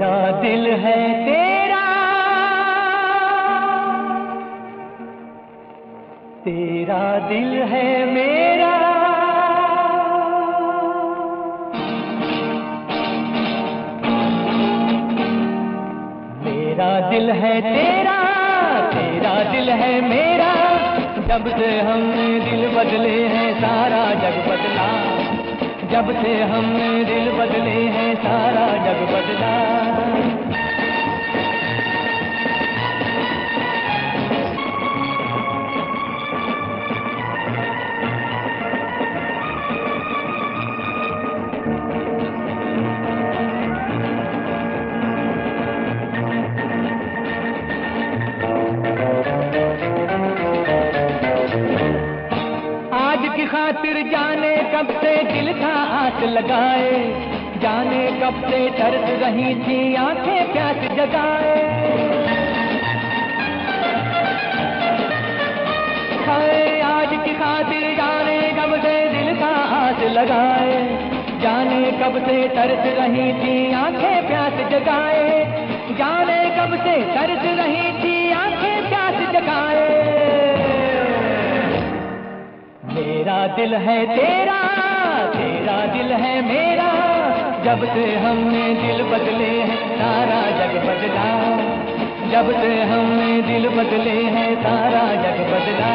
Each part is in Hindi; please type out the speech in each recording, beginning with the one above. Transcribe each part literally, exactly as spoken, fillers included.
मेरा दिल है तेरा, तेरा दिल है मेरा। मेरा दिल है तेरा, तेरा दिल है मेरा। जब से हमने दिल बदले हैं सारा जग बदला। जब से हमने दिल बदले हैं सारा जग बदला। आज की खातिर जाने कब से दिल था आस लगाए, जाने कब से तरस रही थी आंखें प्यास जगाए। हाय आज की खातिर जाने कब से दिल था आस लगाए, जाने कब से तरस रही थी आंखें प्यास जगाए। जाने कब से तरस रही थी आंखें प्यास जगाए। मेरा दिल है तेरा, तेरा दिल है मेरा। जब से हमने दिल बदले हैं सारा जग बदला। जब से हमने दिल बदले हैं सारा जग बदला।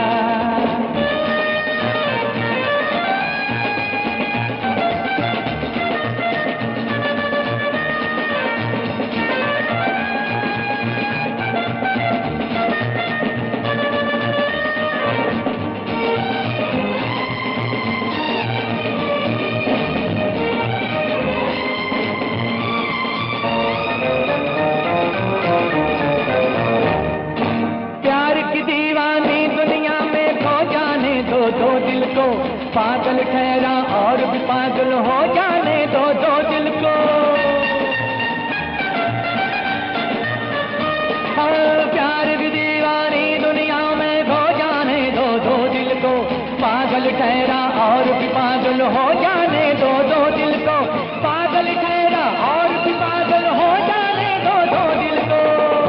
दो दिल को पागल ठहरा और भी पागल हो जाने दो, दो दिल को। हाँ प्यार की दीवानी दुनिया में खो जाने दो, दो दिल को पागल ठहरा और भी पागल हो जाने दो, दो दिल को पागल ठहरा और भी पागल हो जाने दो, दो दिल को।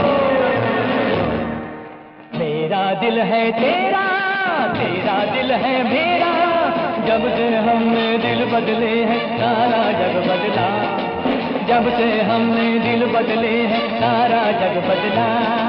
मेरा दिल है तेरा, तेरा दिल है मेरा। जब से हमने दिल बदले हैं सारा जग बदला। जब से हमने दिल बदले हैं सारा जग बदला।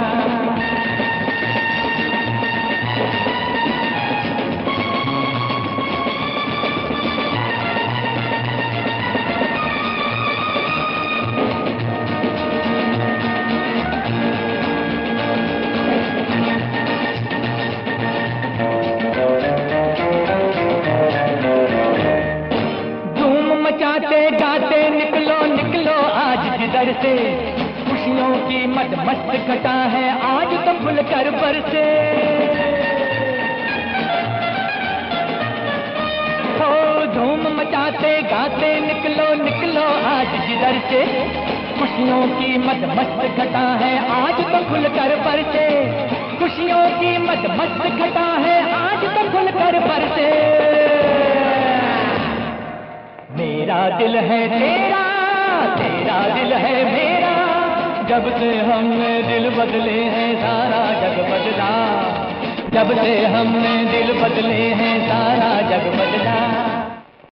मचाते गाते निकलो निकलो आज जिधर से। खुशियों की मद मस्त घटा है आज तो खुल कर बरसे। हो धूम मचाते गाते निकलो निकलो आज जिधर से। खुशियों की मद मस्त घटा है आज तो खुल कर बरसे। खुशियों की मद मस्त घटा है आज तो खुल कर बरसे। मेरा दिल है तेरा, तेरा दिल है मेरा। जब से हमने दिल बदले हैं सारा जग बदला। जब से हमने दिल बदले हैं सारा जग बदला।